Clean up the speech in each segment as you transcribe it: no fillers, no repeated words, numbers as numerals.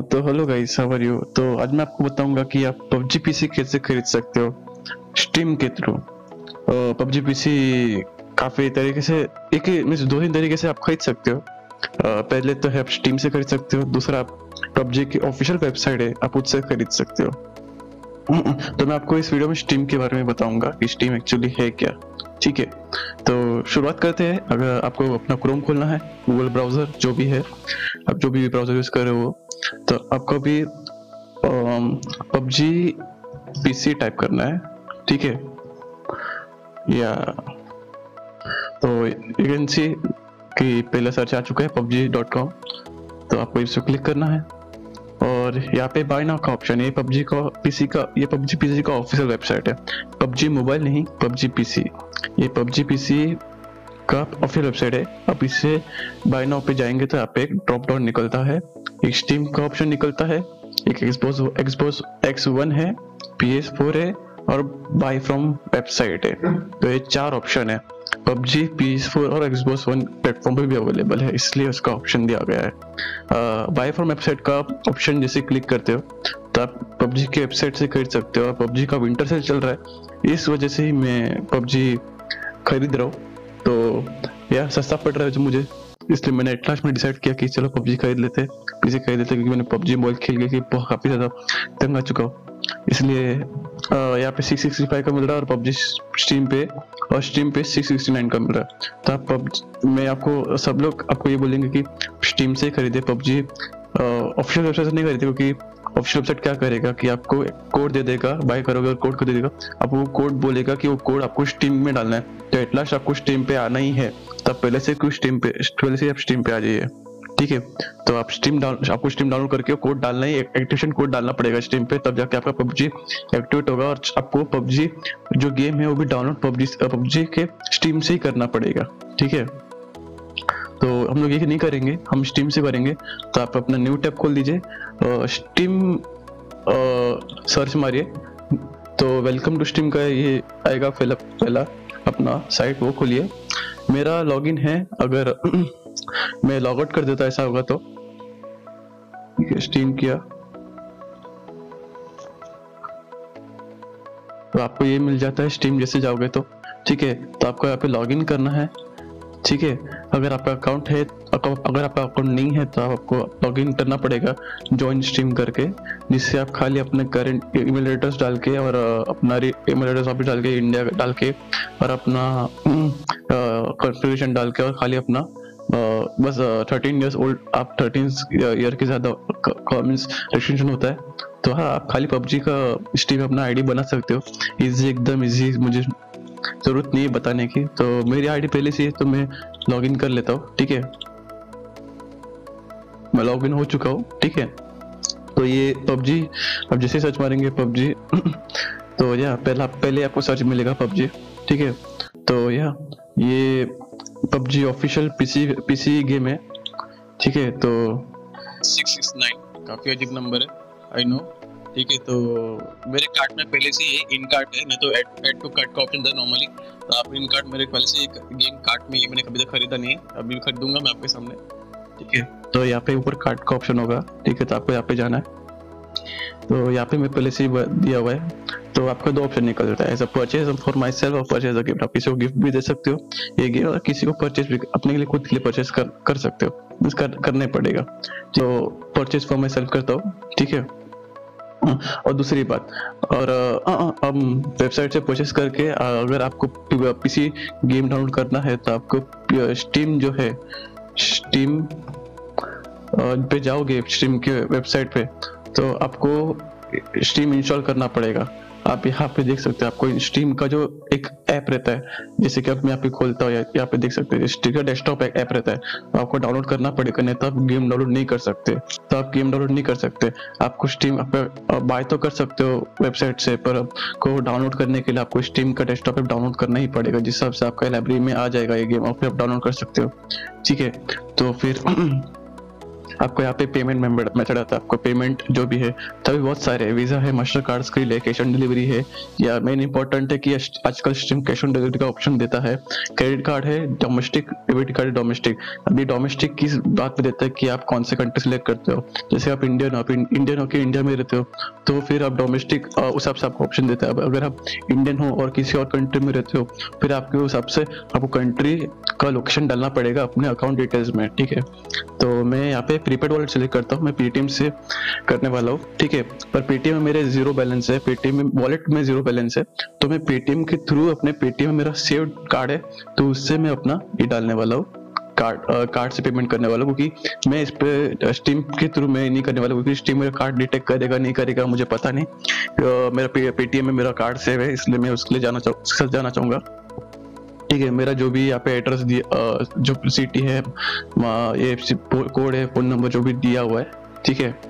तो hello guys, how are you. तो आज मैं आपको बताऊंगा कि आप पबजी पीसी कैसे खरीद सकते हो स्टीम के थ्रू। पबजी पीसी काफी तरीके से एक मीन्स दो तीन तरीके से आप खरीद सकते हो। पहले तो है आप स्टीम से खरीद सकते हो, दूसरा आप पबजी की ऑफिशियल वेबसाइट है आप उससे खरीद सकते हो। तो मैं आपको इस वीडियो में स्टीम के बारे में बताऊंगा कि स्टीम एक्चुअली है क्या। ठीक है, तो शुरुआत करते हैं। अगर आपको अपना क्रोम खोलना है, गूगल ब्राउजर जो भी है, आप जो भी ब्राउजर यूज कर रहे हो, तो आपको भी पबजी पीसी टाइप करना है। ठीक है, या तो यू कैन सी कि पहले सर्च आ चुका है pubg.com, तो आपको इस पर क्लिक करना है और यहाँ पे बाय नाउ का ऑप्शन है। ये पबजी पीसी का ऑफिशियल वेबसाइट है। पबजी मोबाइल नहीं, पबजी पीसी। ये पबजी पीसी का ऑफिशियल वेबसाइट है। आप इससे बाय नाउ पे जाएंगे तो यहाँ पे एक ड्रॉप डाउन निकलता है, एक स्टीम का ऑप्शन निकलता है, एक एक्सबॉक्स X1 है, PS4 है और बाय फ्रॉम वेबसाइट है। तो ये चार ऑप्शन है। पबजी PS4 और Xbox One प्लेटफॉर्म पे भी अवेलेबल है, इसलिए उसका ऑप्शन दिया गया है। बाय फ्रॉम वेबसाइट का ऑप्शन जैसे क्लिक करते हो तो आप पबजी के वेबसाइट से खरीद सकते हो। और पबजी का विंटर सेल चल रहा है, इस वजह से ही मैं पबजी खरीद रहा हूँ। तो यार सस्ता पड़ रहा है जो मुझे, इसलिए मैंने एट लास्ट में डिसाइड किया कि चलो पबजी खरीद लेते, पीसी खरीद लेते, क्योंकि मैंने पबजी मोबाइल खेल के काफी ज्यादा तंग आ चुका हूँ। इसलिए यहाँ पे 665 का मिल रहा है और पबजी स्टीम पे 669 का मिल रहा है। तो आप मैं आपको सब लोग आपको ये बोलेंगे कि स्टीम से खरीदे पबजी, ऑफिशियल वेबसाइट से नहीं खरीदे, क्योंकि ऑफिशियल वेबसाइट क्या करेगा कि आपको कोड दे देगा, बाय करोगे और कोड को दे देगा, आपको कोड बोलेगा कि वो कोड आपको स्टीम में डालना है। तो एट लास्ट आपको स्टीम पे आना ही है, तब पहले से आप स्टीम पे आ जाइए। ठीक है, तो आप आपको स्टीम डाउनलोड करके कोड डालना ही, एक्टिवेशन कोड डालना पड़ेगा स्टीम पे, तब जाके आपका पबजी एक्टिवेट होगा और आपको पबजी जो गेम है वो भी डाउनलोड पबजी के स्टीम से ही करना पड़ेगा। ठीक है, तो हम लोग ये नहीं करेंगे, हम स्टीम से करेंगे। तो आप अपना न्यू टैब खोल दीजिए, स्टीम सर्च मारिए तो वेलकम टू स्टीम का ये आएगा पहला अपना साइट, वो खोलिए। मेरा लॉगिन है, अगर मैं लॉग आउट कर देता ऐसा होगा तो स्टीम किया तो आपको ये मिल जाता है स्टीम जैसे जाओगे तो। ठीक है, तो आपको यहाँ पे लॉगिन करना है। ठीक है, अगर आपका अकाउंट है, अगर आपका अकाउंट नहीं है तो आपको लॉगिन करना पड़ेगा ज्वाइन स्ट्रीम करके, जिससे आप खाली अपने करंट ईमेल एड्रेस डाल के और अपना ईमेल एड्रेस वापस डाल के, इंडिया डाल के और अपना कॉन्फ़िगरेशन डाल के और खाली अपना बस 13 ईयर्स ओल्ड, आप 13 ईयर के ज्यादा मींस रेस्ट्रिक्शन होता है। तो हाँ, आप खाली पबजी का स्ट्रीम अपना आईडी बना सकते हो। इजी, एकदम इजी, मुझे जरूरत नहीं है बताने की। तो मेरी आईडी पहले से है तो मैं लॉगिन कर लेता हूँ। ठीक है, मैं लॉगिन हो चुका हूँ। ठीक है, तो ये पबजी, अब जैसे सर्च मारेंगे पबजी तो यह पहले आपको सर्च मिलेगा पबजी। ठीक है, तो ये पबजी ऑफिशियल पीसी गेम है। ठीक है, तो 669 काफी अजीब नंबर है, आई नो। ठीक है, तो मेरे कार्ड में पहले से ये इन कार्ड है, नहीं तो ऐड टू कार्ड का ऑप्शन था नॉर्मली। तो आप इन कार्ड मेरे पहले से गेम कार्ड में, ये मैंने कभी तक खरीदा नहीं है, अभी खरीदूंगा मैं आपके सामने। ठीक है, तो यहाँ पे ऊपर कार्ड का ऑप्शन होगा। ठीक है, तो आपको यहाँ पे जाना है। तो यहाँ पे मैं पहले से दिया हुआ है। तो आपका दो ऑप्शन निकल जाता है, as a purchase for myself और परचेज अ गिफ्ट। आप किसी को गिफ्ट भी दे सकते हो ये गेम, और किसी को परचेज भी अपने लिए, खुद के लिए परचेज कर सकते हो, करने पड़ेगा। तो परचेज फॉर माई सेल्फ करता हूँ। ठीक है, और दूसरी बात, और हम वेबसाइट से परचेस करके अगर आपको पीसी गेम डाउनलोड करना है तो आपको स्टीम जो है, स्टीम पे जाओगे, स्टीम के वेबसाइट पे, तो आपको स्टीम इंस्टॉल करना पड़ेगा। आप यहाँ पे देख सकते हैं, आपको स्टीम का जो एक ऐप रहता है, जैसे कि आप मैं यहाँ पे खोलता हूँ, यहाँ पे देख सकते हैं स्टीम का डेस्कटॉप ऐप रहता है, तो आपको डाउनलोड करना पड़ेगा, नहीं तो आप गेम डाउनलोड नहीं कर सकते। आपको स्टीम बाय तो कर सकते हो वेबसाइट से, पर आपको डाउनलोड करने के लिए आपको स्टीम का डेस्कटॉप ऐप डाउनलोड करना ही पड़ेगा, जिस हिसाब से आपका लाइब्रेरी में आ जाएगा ये गेम और फिर आप डाउनलोड कर सकते हो। ठीक है, तो फिर आपको यहाँ पे पेमेंट मेथड आता है, आपको पेमेंट जो भी है तभी बहुत सारे है, वीजा है, मास्टर कार्ड स्क्रीन है, कैश ऑन डिलीवरी है, या मेन इंपॉर्टेंट है कि आजकल सिस्टम कैश ऑन डिलीवरी का ऑप्शन देता है। क्रेडिट कार्ड है, डोमेस्टिक डेबिट कार्ड है, डोमेस्टिक। अभी डोमेस्टिक की बात पे देता है कि आप कौन से कंट्री सेलेक्ट करते हो। जैसे आप इंडियन हो के इंडिया में रहते हो तो फिर आप डोमेस्टिक उस हिसाब से आपको ऑप्शन देता है। अब अगर आप इंडियन हो और किसी और कंट्री में रहते हो फिर आपके हिसाब से आपको कंट्री का लोकेशन डालना पड़ेगा अपने अकाउंट डिटेल्स में, ठीक है। तो मैं यहाँ पे प्रीपेड वॉलेट सेलेक्ट करता हूँ, मैं पेटीएम से करने वाला हूँ, ठीक है। पर पेटीएम में मेरे जीरो बैलेंस है, पेटीएम में वॉलेट में जीरो बैलेंस है, तो मैं पेटीएम के थ्रू अपने पेटीएम में मेरा सेव्ड कार्ड है तो उससे मैं अपना ये डालने वाला हूँ, कार्ड से पेमेंट करने वाला हूँ। क्योंकि मैं इस पे स्टीम के थ्रू मैं नहीं करने वाला, क्योंकि स्टीम मेरा कार्ड डिटेक्ट करेगा नहीं करेगा मुझे पता नहीं। मेरा पेटीएम में मेरा कार्ड सेव है, इसलिए मैं उसके लिए जाना चाहूंगा, ठीक है। मेरा जो भी यहाँ पे एड्रेस दिया, जो सिटी है, ये कोड है, फोन नंबर जो भी दिया हुआ है, ठीक है।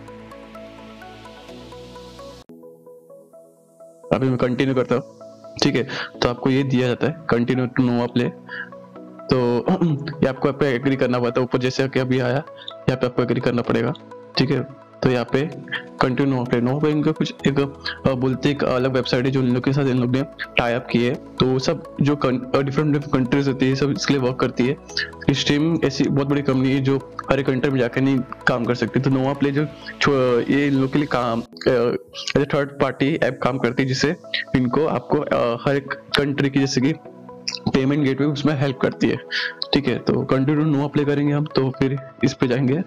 अभी मैं कंटिन्यू करता हूँ, ठीक है। तो आपको ये दिया जाता है कंटिन्यू टू नो अप्लाई, तो ये आपको यहाँ पे एग्री करना पड़ता है। ऊपर जैसे कि अभी आया यहाँ पे आपको एग्री करना पड़ेगा, ठीक है। तो यहाँ पे कंटिन्यू नो अप्लाई इनका कुछ एक बोलते एक अलग वेबसाइट है जो इन लोग के साथ इन लोग ने टाई अप की है। तो सब जो डिफरेंट कंट्रीज होती है सब इसके लिए वर्क करती है। स्ट्रीम ऐसी बहुत बड़ी कंपनी है जो हर एक कंट्री में जाकर नहीं काम कर सकती। तो नो अप्लाई जो ये इन लोग के लिए काम as a third party app काम करती है, जिससे इनको आपको हर एक कंट्री की जैसे कि पेमेंट गेटवे उसमें हेल्प करती है, ठीक है। तो कंटिन्यू नो अप्लाई करेंगे हम, तो फिर इस पे जाएंगे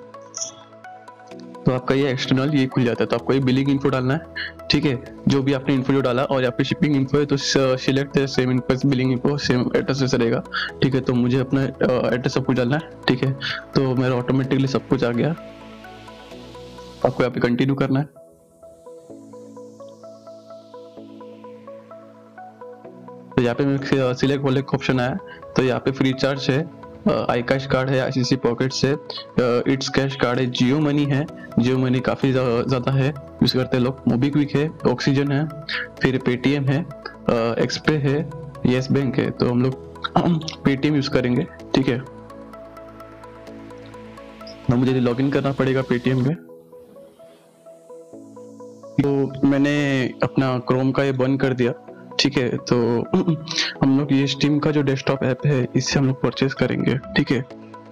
तो आपका ये एक्सटर्नल ये खुल जाता है। तो आपको ये बिलिंग इन्फो डालना है, ठीक है। जो भी आपने इन्फो जो डाला और यहाँ पे शिपिंग इन्फो है तो select same info, billing info same address से रहेगा, ठीक है। तो मुझे अपना एड्रेस सब कुछ डालना है, ठीक है। तो मेरा ऑटोमेटिकली सब कुछ आ गया, आपको यहाँ पे कंटिन्यू करना है। तो यहाँ पे मैं सिलेक्ट वॉलेट का ऑप्शन आया, तो यहाँ पे फ्री चार्ज है, आई कैश कार्ड है, आईसीसी पॉकेट्स है, इट्स कैश कार्ड है, जियो मनी है, जियो मनी काफ़ी ज़्यादा है यूज़ करते हैं लोग, मोबीक्विक है, ऑक्सीजन है, फिर पेटीएम है, एक्सपे है, येस बैंक है। तो हम लोग पेटीएम यूज़ करेंगे, ठीक है। तो मुझे लॉगिन करना पड़ेगा पेटीएम में। तो मैंने अपना क्रोम का ये बंद कर दिया, ठीक है। तो हम लोग ये स्टीम का जो डेस्कटॉप ऐप है इससे हम लोग परचेज करेंगे, ठीक है।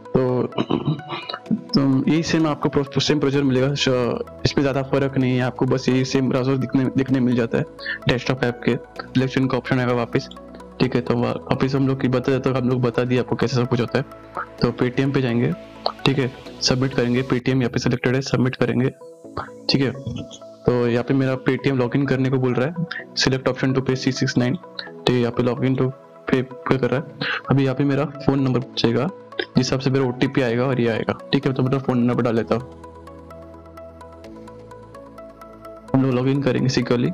तो यही सेम आपको सेम प्रोसीजर मिलेगा, इसमें ज़्यादा फर्क नहीं है, आपको बस यही सेम ब्राउज़र दिखने मिल जाता है। डेस्कटॉप ऐप के सिलेक्शन का ऑप्शन आएगा वापस, ठीक है। तो वापस हम लोग की बता देते हम लोग बता दिए आपको कैसे सब कुछ होता है। तो पेटीएम पे जाएंगे, ठीक है, सबमिट करेंगे, पेटीएम यहाँ पे सिलेक्टेड है, सबमिट करेंगे, ठीक है। तो यहाँ पे मेरा पेटीएम लॉगिन करने को बोल रहा है, सिलेक्ट ऑप्शन टू पे 669, तो यहाँ पे लॉगिन टू पे कर रहा है। अभी यहाँ पे मेरा फोन नंबर पूछेगा, जिस हिसाब से मेरा ओटीपी आएगा और ये आएगा, ठीक है। तो मेरा फोन नंबर डाल लेता हूँ, हम लोग लॉगिन करेंगे सिक्योरली,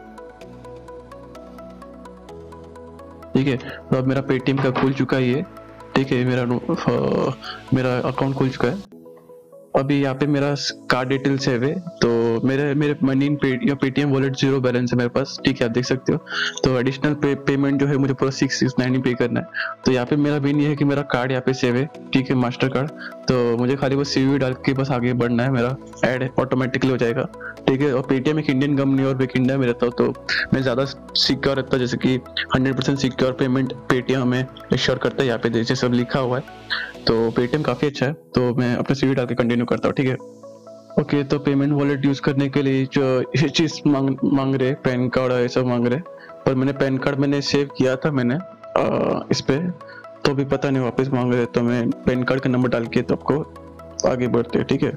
ठीक है। तो अब मेरा पेटीएम का खुल चुका है ये, ठीक है, मेरा अकाउंट खुल चुका है। अभी यहाँ पे मेरा कार्ड डिटेल सेव है, तो मेरे money in Paytm wallet zero balance है मेरे पास, ठीक है, आप देख सकते हो। तो एडिशनल पेमेंट जो है मुझे पूरा 669 पे करना है। तो यहाँ पे मेरा मेन ये है कि मेरा कार्ड यहाँ पे सेव है, ठीक है, मास्टर कार्ड। तो मुझे खाली बस सीवीवी डाल के बस आगे बढ़ना है, मेरा ऐड ऑटोमेटिकली हो जाएगा, ठीक है। और पेटीएम एक इंडियन कंपनी और एक इंडिया में रहता हूँ, तो मैं ज़्यादा सिक्योर रहता, जैसे कि 100% सिक्योर पेमेंट पेटीएम हमें एश्योर करता है, यहाँ पे जैसे सब लिखा हुआ है। तो पेटीएम काफ़ी अच्छा है, तो मैं अपना सीवी डाल के कंटिन्यू करता हूँ, ठीक है। ओके, तो पेमेंट वॉलेट यूज़ करने के लिए जो ये चीज़ मांग रहे, पैन कार्ड ये सब मांग रहे, पर मैंने पैन कार्ड मैंने सेव किया था मैंने इस पे, तो अभी पता नहीं वापस मांग रहे, तो मैं पैन कार्ड का नंबर डाल के तो आपको आगे बढ़ते हैं, ठीक है।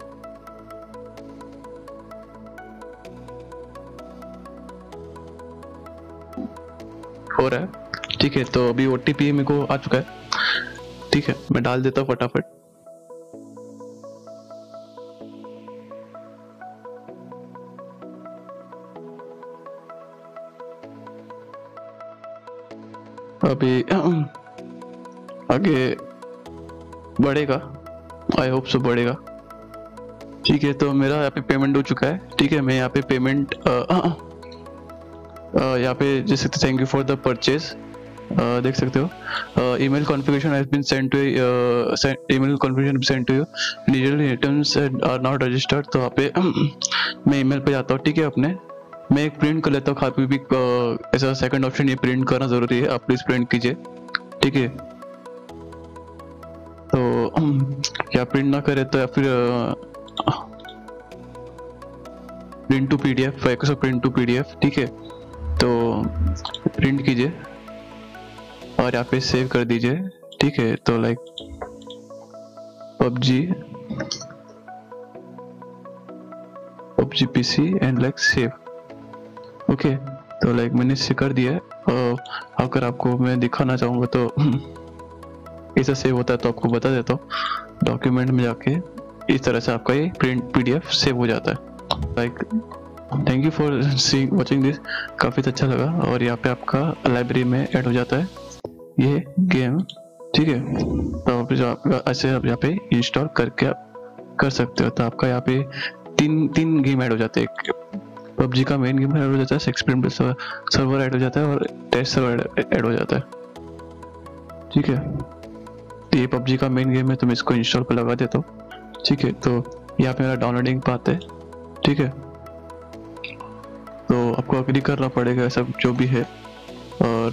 हो रहा है, ठीक है। तो अभी ओटीपी मेरे को आ चुका है, ठीक है, मैं डाल देता हूँ फटाफट। अभी आगे बढ़ेगा, आई होप सो बढ़ेगा, ठीक है। तो मेरा यहाँ पे पेमेंट हो चुका है, ठीक है। मैं यहाँ पे पेमेंट यहाँ पे जैसे thank you for the purchase देख सकते हो email configuration has been send to email configuration send to you, digital returns are not registered. तो यहाँ पे मैं ईमेल पे जाता हूँ, ठीक है। अपने मैं एक प्रिंट कर लेता हूँ, खाली भी ऐसा सेकंड ऑप्शन ये प्रिंट करना जरूरी है, आप प्लीज प्रिंट कीजिए, ठीक है। तो क्या प्रिंट ना करे तो या फिर print to PDF, print to PDF, ठीक है। तो प्रिंट कीजिए और यहाँ पे सेव कर दीजिए, ठीक है। तो like PUBG PC and like save, okay. तो लाइक मैंने इसे कर दिया है। अगर आपको मैं दिखाना चाहूँगा तो ऐसा सेव होता है, तो आपको बता देता हूँ। डॉक्यूमेंट में जाके इस तरह से आपका ये प्रिंट PDF सेव हो जाता है। Like thank you for watching this, काफ़ी अच्छा लगा। और यहाँ पे आपका लाइब्रेरी में ऐड हो जाता है ये गेम, ठीक है। तो आप ऐसे आप यहाँ पे इंस्टॉल करके आप कर सकते हो। तो आपका यहाँ पे तीन गेम ऐड हो जाते हैं। PUBG का मेन गेम ऐड हो जाता है, एक्सपेरिमेंटल सर्वर ऐड हो जाता है और टेस्ट सर्वर ऐड हो जाता है, ठीक है। ये PUBG का मेन गेम है, तो मैं इसको इंस्टॉल पर लगा देता हूँ, ठीक है। तो यहाँ पे मेरा डाउनलोडिंग पाथ है, ठीक है। तो आपको अग्री करना पड़ेगा सब जो भी है। और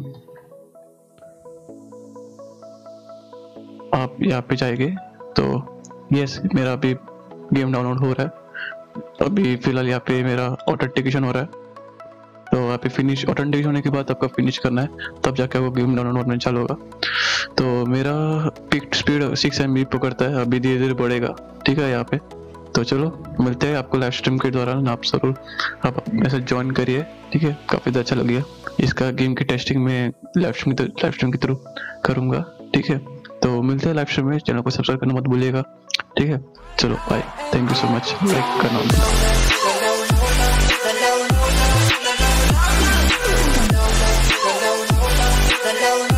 आप यहाँ पे जाएंगे तो यस, मेरा अभी गेम डाउनलोड हो रहा है। अभी फिलहाल यहाँ पे मेरा ऑथेंटिकेशन हो रहा है। तो यहाँ पे फिनिश, ऑथेंटिकेशन होने के बाद आपका फिनिश करना है, तब जाके वो गेम डाउनलोड होना चालू होगा। तो मेरा पिक स्पीड 6 MB पकड़ता है, अभी धीरे धीरे बढ़ेगा, ठीक है। यहाँ पे तो चलो मिलते हैं आपको लाइव स्ट्रीम के दौरान। आप जरूर आप ऐसे ज्वाइन करिए, ठीक है। काफ़ी अच्छा लगेगा। इसका गेम की टेस्टिंग में लाइव स्ट्रीम के थ्रू करूँगा, ठीक है। तो मिलते हैं लाइव स्ट्रीम में। चैनल को सब्सक्राइब करना मत भूलिएगा, ठीक है। चलो bye, thank you so much. Like करना।